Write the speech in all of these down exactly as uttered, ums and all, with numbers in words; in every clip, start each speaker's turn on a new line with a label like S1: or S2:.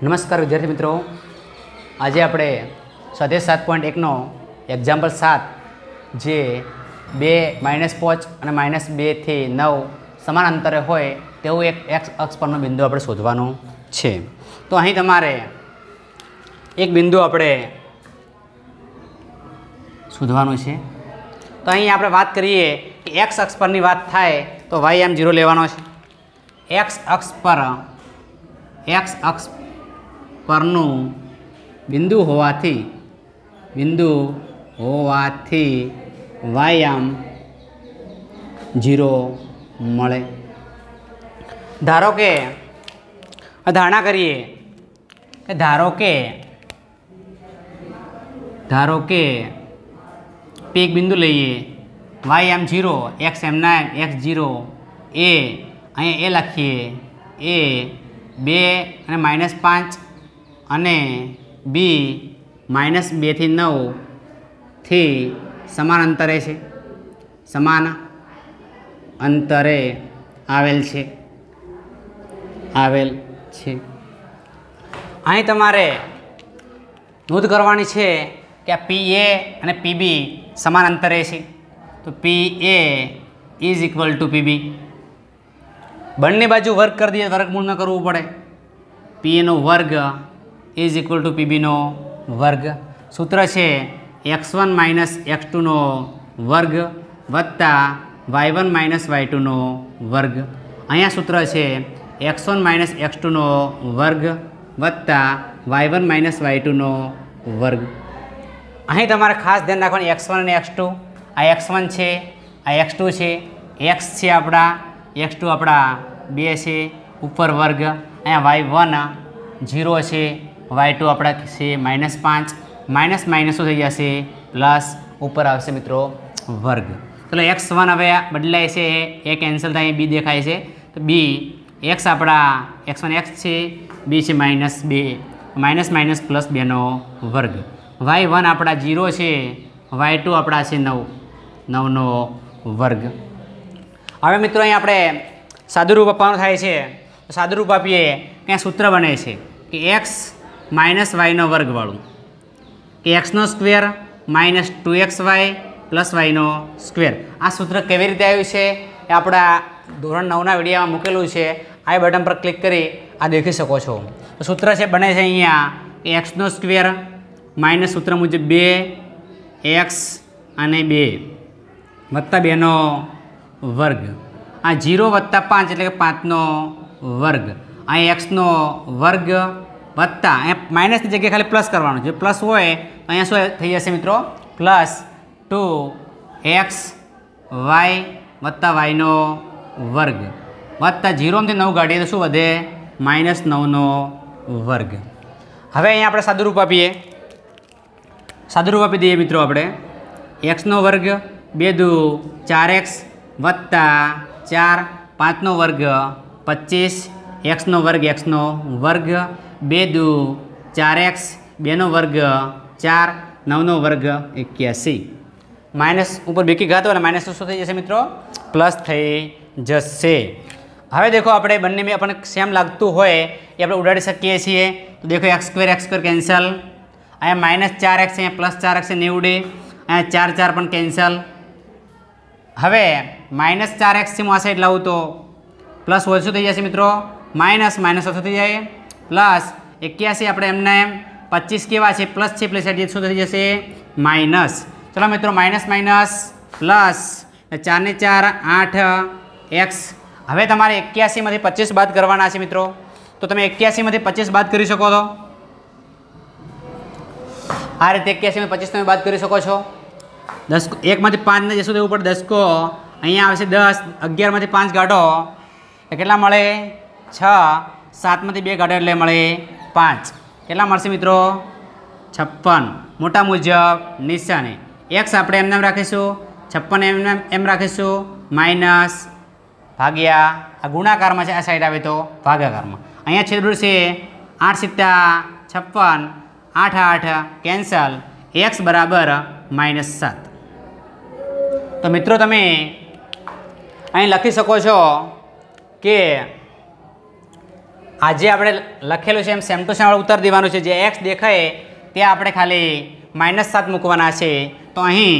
S1: નમસ્કાર વિદ્યાર્થી મિત્રો, આજે આપણે સ્વાધ્યાય સાત પોઈન્ટ એકનો એક્ઝામ્પલ સાત જે બે માઇનસ પાંચ અને માઇનસ બેથી નવ સમાન અંતરે હોય તેવું એક એક્સ અક્ષ પરનું બિંદુ આપણે શોધવાનું છે. તો અહીં તમારે એક બિંદુ આપણે શોધવાનું છે. તો અહીં આપણે વાત કરીએ કે એક્સ અક્ષ પરની વાત થાય તો વાય એમ ઝીરો લેવાનો છે. એક્સ અક્ષ પર એક્સ અક્ષ પરનું બિંદુ હોવાથી બિંદુ હોવાથી વાયામ ઝીરો મળે. ધારો કે ધારણા કરીએ કે ધારો કે ધારો કે એક બિંદુ લઈએ Y M zero X M nine X zero એ અહીંયા એ લખીએ એ બે અને માઇનસ પાંચ અને બી માઇનસ બેથી નવથી સમાન અંતરે છે સમાન અંતરે આવેલ છે આવેલ છે અહીં તમારે નોંધ કરવાની છે કે આ પી એ અને પીબી સમાન અંતરે છે. તો P A is equal to PB. બંને બાજુ વર્ગ કરી દઈએ, વર્ગમૂળ ન કરવું પડે. પી એનો વર્ગ ઇઝ ઇક્વલ ટુ પીબીનો વર્ગ. સૂત્ર છે એક્સ વન માઇનસ એક્સ ટુનો વર્ગ વત્તા વાય વન માઇનસ વાય ટુનો વર્ગ. અહીંયા સૂત્ર છે એક્સ વન માઇનસ એક્સ ટુનો વર્ગ વત્તા વાય વન માઇનસ વાય ટુનો વર્ગ. અહીં તમારે ખાસ ધ્યાન રાખવાનું એક્સ વન અને એક્સ ટુ. આ એક્સ વન છે, આ એક્સ ટુ છે. એક્સ છે આપણા, એક્સ ટુ આપણા બે છે ઉપર વર્ગ. અહીંયા વાય વન ઝીરો છે, વાય ટુ આપણા છે માઇનસ પાંચ. માઇનસ માઇનસ શું થઈ જશે પ્લસ ઉપર આવશે મિત્રો વર્ગ. ચલો એક્સ વન હવે બદલાય છે, એ કેન્સલ થાય, બી દેખાય છે. તો બી એક્સ આપણા એક્સ વન એક્સ છે, બી છે માઇનસ બે, માઇનસ માઇનસ પ્લસ બેનો વર્ગ. વાય વન આપણા ઝીરો છે, વાય ટુ આપણા છે નવ, નવનો વર્ગ. હવે મિત્રો અહીં આપણે સાદુરૂપ આપવાનું થાય છે. સાદુરૂપ આપીએ ત્યાં સૂત્ર બને છે કે એક્સ માઇનસ વાયનો વર્ગવાળું કે એક્સનો square minus two X Y plus વાયનો સ્ક્વેર. આ સૂત્ર કેવી રીતે આવ્યું છે એ આપણા ધોરણ નવના વિડીયોમાં મૂકેલું છે. આ બટન પર ક્લિક કરી આ દેખી શકો છો. તો સૂત્ર છે બને છે અહીંયા કે એક્સનો સ્ક્વેર માઇનસ સૂત્ર મુજબ બે એક્સ અને બે વત્તા બેનો વર્ગ. આ જીરો વત્તા પાંચ એટલે કે પાંચનો વર્ગ. આ એક્સનો વર્ગ વત્તા અહીંયા માઇનસની જગ્યાએ ખાલી પ્લસ કરવાનું. જે પ્લસ હોય અહીંયા શું થઈ જશે મિત્રો પ્લસ ટુ એક્સ વાય વત્તા વાયનો વર્ગ વત્તા જીરોમાંથી નવ કાઢીએ તો શું વધે માઇનસ નવનો વર્ગ. હવે અહીંયા આપણે સાદુરૂપ આપીએ. સાદુરૂપ આપી દઈએ મિત્રો આપણે. એક્સનો વર્ગ બે દુ ચાર એક્સ વત્તા ચાર પાંચનો વર્ગ પચીસ એક્સનો વર્ગ એક્સનો વર્ગ બે દુ ચાર એક્સ બેનો વર્ગ ચાર નવનો વર્ગ એક્યાસી. માઇનસ ઉપર બેકી ઘાતો અને માઇનસ શું થઈ જશે મિત્રો પ્લસ થઈ જશે. હવે દેખો આપણે બંને મેં આપણને સેમ લાગતું હોય એ આપણે ઉડાડી શકીએ છીએ. તો દેખો X square X square cancel. અહીંયા માઇનસ ચાર એક્સ અહીંયા પ્લસ ચાર એક્સ ને ઉડે. અહીંયા ચાર ચાર પણ કેન્સલ. હવે માઇનસ ચાર એક્સથી હું આ સાઈડ લાવું તો પ્લસ ઓછું થઈ જશે મિત્રો માઇનસ માઇનસ ઓછું થઈ જાય પ્લસ એક્યાસી. આપણે એમને એમ પચીસ કેવા છે પ્લસ છે પ્લસ શું થઈ જશે માઇનસ. ચલો મિત્રો માઇનસ માઇનસ પ્લસ ચારને ચાર આઠ એક્સ. હવે તમારે એક્યાસીમાંથી પચીસ બાદ કરવાના છે મિત્રો. તો તમે એક્યાસીમાંથી પચીસ બાદ કરી શકો છો. આ રીતે એક્યાસીમાંથી પચીસ તમે બાદ કરી શકો છો. દસ એકમાંથી પાંચને જે શું દેવું પડે દસકો અહીંયા આવશે દસ. અગિયારમાંથી પાંચ કાઢો તો કેટલા મળે છ. સાતમાંથી બે કાઢો એટલે મળે પાંચ. કેટલા મળશે મિત્રો છપ્પન. મોટા મુજબ નિશાને એક્સ આપણે એમને એમ રાખીશું, છપ્પન એમને એમ રાખીશું માઇનસ ભાગ્યા આ ગુણાકારમાં છે, આ સાઈડ આવે તો ભાગાકારમાં. અહીંયા છેદરૂપ છે આઠ સિત્તા છપ્પન આઠ આઠ કેન્સલ એક્સ બરાબર માઇનસ સાત. તો મિત્રો તમે અહીં લખી શકો છો કે આજે આપણે લખેલું છે એમ સેમ ટુ સેમ ઉત્તર દેવાનું છે. જે એક્સ દેખાય ત્યાં આપણે ખાલી માઇનસ સાત મૂકવાના છે. તો અહીં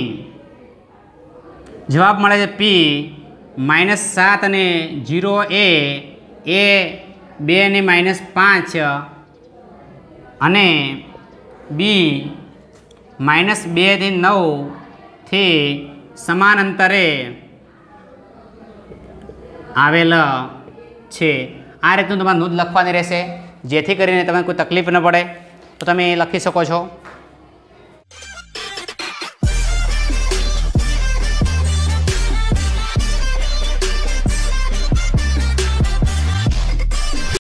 S1: જવાબ મળે છે પી માઇનસ સાત અને જીરો એ એ બે અને માઇનસ પાંચ અને બી માઇનસ બેથી નવથી સમાન અંતરે આવેલ છે. આ રીતનું તમારે નોંધ લખવાની રહેશે, જેથી કરીને તમને કોઈ તકલીફ ન પડે. તો તમે લખી શકો છો.